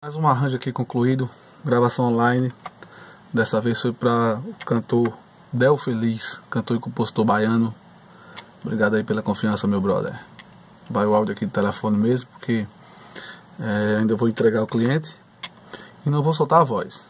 Mais um arranjo aqui concluído, gravação online. Dessa vez foi para o cantor Del Feliz, cantor e compositor baiano. Obrigado aí pela confiança, meu brother. Vai o áudio aqui do telefone mesmo, porque ainda vou entregar ao cliente e não vou soltar a voz.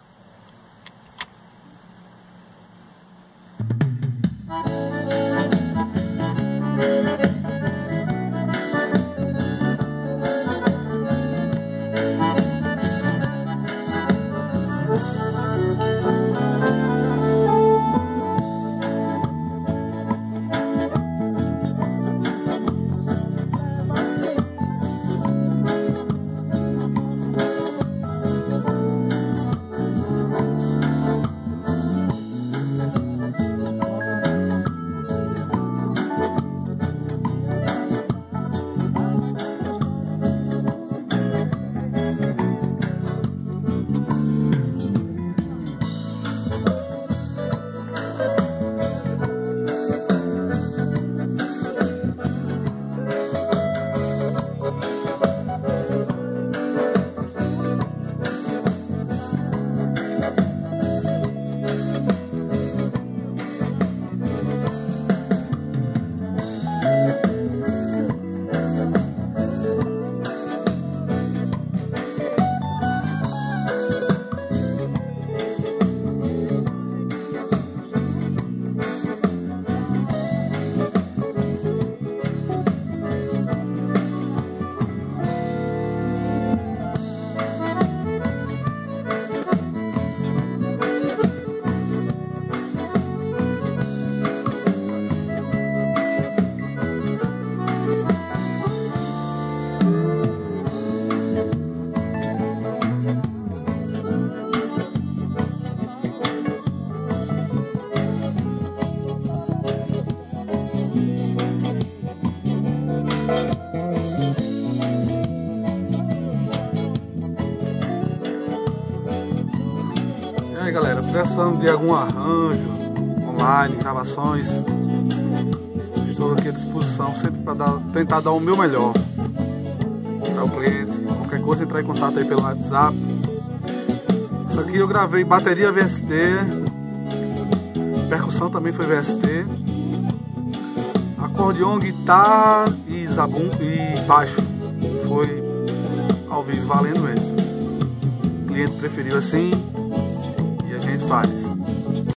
E aí galera, precisando de algum arranjo online, gravações, estou aqui à disposição sempre para tentar dar o meu melhor para o cliente. Qualquer coisa, entrar em contato aí pelo WhatsApp. Isso aqui eu gravei bateria VST, percussão também foi VST, acordeon, guitarra e zabum e baixo foi ao vivo, valendo mesmo. O cliente preferiu assim e a gente faz.